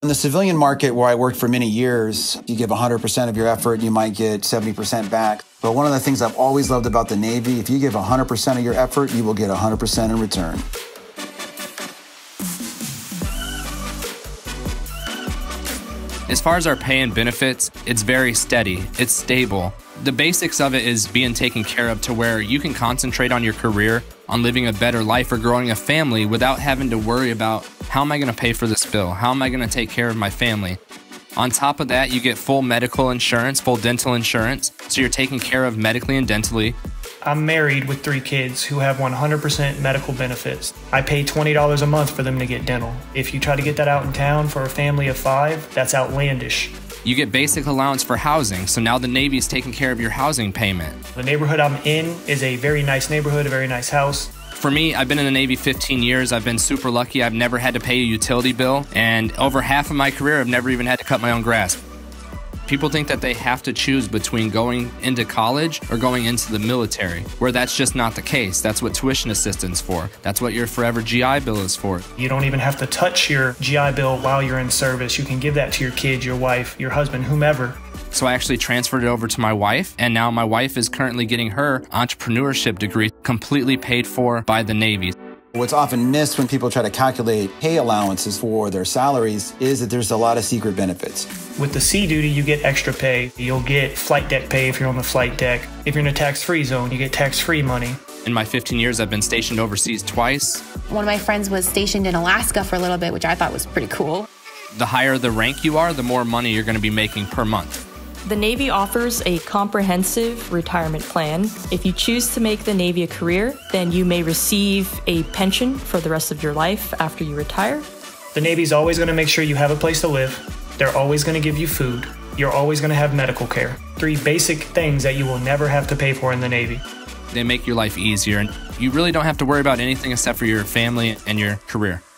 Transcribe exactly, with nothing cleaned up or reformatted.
In the civilian market where I worked for many years, you give one hundred percent of your effort, you might get seventy percent back. But one of the things I've always loved about the Navy, if you give one hundred percent of your effort, you will get one hundred percent in return. As far as our pay and benefits, it's very steady, it's stable. The basics of it is being taken care of to where you can concentrate on your career, on living a better life or growing a family without having to worry about how am I going to pay for this bill? How am I going to take care of my family? On top of that, you get full medical insurance, full dental insurance, so you're taken care of medically and dentally. I'm married with three kids who have one hundred percent medical benefits. I pay twenty dollars a month for them to get dental. If you try to get that out in town for a family of five, that's outlandish. You get basic allowance for housing, so now the Navy's taking care of your housing payment. The neighborhood I'm in is a very nice neighborhood, a very nice house. For me, I've been in the Navy fifteen years. I've been super lucky. I've never had to pay a utility bill, and over half of my career, I've never even had to cut my own grass. People think that they have to choose between going into college or going into the military, where that's just not the case. That's what tuition assistance for. That's what your forever G I Bill is for. You don't even have to touch your G I Bill while you're in service. You can give that to your kids, your wife, your husband, whomever. So I actually transferred it over to my wife, and now my wife is currently getting her entrepreneurship degree completely paid for by the Navy. What's often missed when people try to calculate pay allowances for their salaries is that there's a lot of secret benefits. With the sea duty, you get extra pay. You'll get flight deck pay if you're on the flight deck. If you're in a tax-free zone, you get tax-free money. In my fifteen years, I've been stationed overseas twice. One of my friends was stationed in Alaska for a little bit, which I thought was pretty cool. The higher the rank you are, the more money you're going to be making per month. The Navy offers a comprehensive retirement plan. If you choose to make the Navy a career, then you may receive a pension for the rest of your life after you retire. The Navy's always going to make sure you have a place to live. They're always going to give you food. You're always going to have medical care. Three basic things that you will never have to pay for in the Navy. They make your life easier, and you really don't have to worry about anything except for your family and your career.